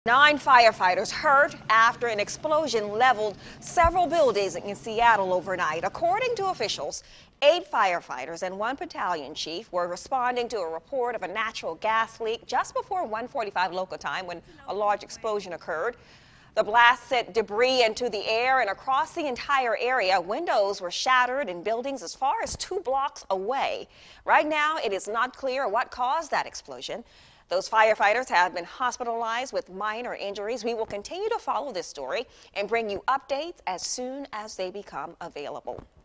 9 firefighters hurt after an explosion leveled several buildings in Seattle overnight. According to officials, 8 firefighters and 1 battalion chief were responding to a report of a natural gas leak just before 1:45 local time when a large explosion occurred. The blast sent debris into the air and across the entire area. Windows were shattered in buildings as far as 2 blocks away. Right now, it is not clear what caused that explosion. Those firefighters have been hospitalized with minor injuries. We will continue to follow this story and bring you updates as soon as they become available.